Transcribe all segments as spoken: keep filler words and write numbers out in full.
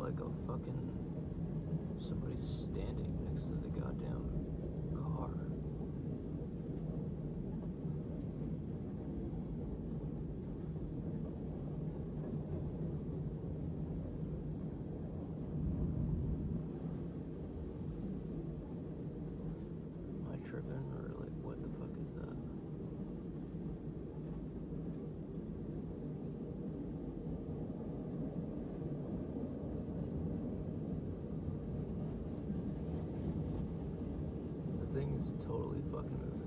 like a fucking somebody's standing next to the goddamn car. Am I tripping or like what the fuck is that? The thing is totally fucking moving.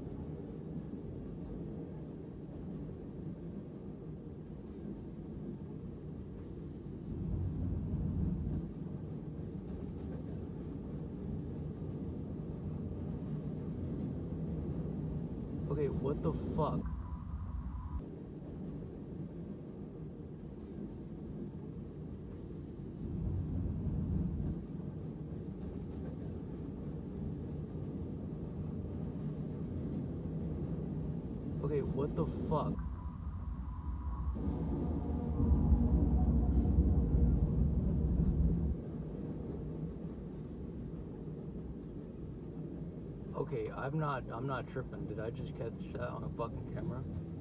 Okay, what the fuck? Okay, what the fuck? Okay, I'm not I'm not tripping. Did I just catch that on a fucking camera?